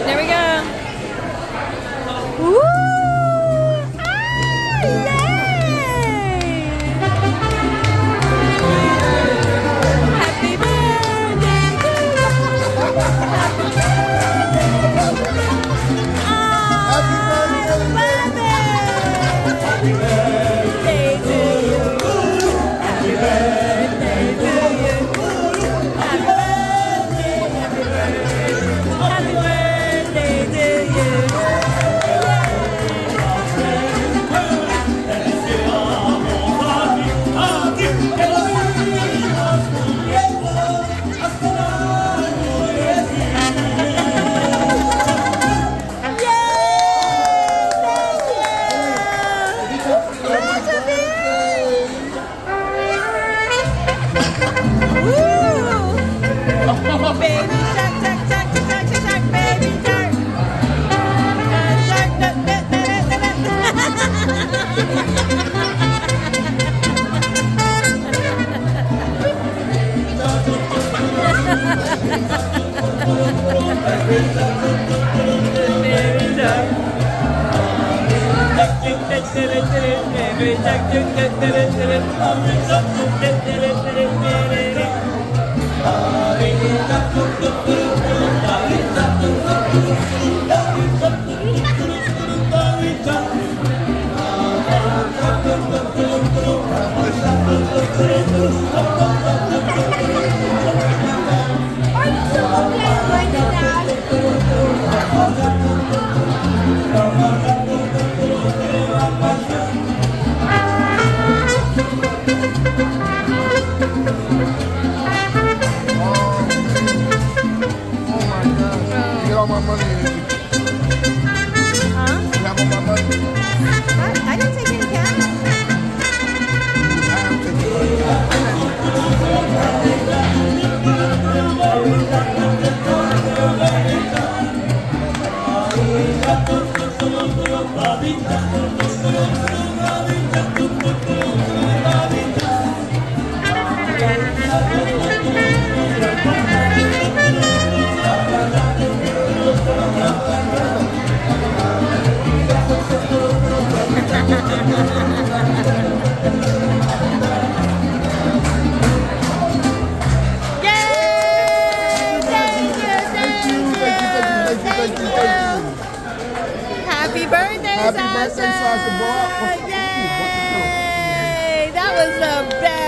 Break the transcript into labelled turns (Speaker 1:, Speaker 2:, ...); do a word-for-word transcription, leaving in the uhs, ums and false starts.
Speaker 1: There we go. Woo! Ah, yay! Happy birthday to you. Happy birthday. Oh, happy birthday. Happy birthday to you. Happy birthday to you. Happy birthday, happy birthday. Happy birthday to you. Baby shark, shark, shark, shark, shark, shark, baby shark. Shark, da, da, da, da, da,
Speaker 2: My money.
Speaker 1: Huh?
Speaker 2: You have all my money?
Speaker 1: What? I didn't take any cash.
Speaker 2: I am taking
Speaker 1: Happy birthday,
Speaker 2: Happy
Speaker 1: Sasha!
Speaker 2: birthday, Sasha, boy.
Speaker 1: Yay! That was the best.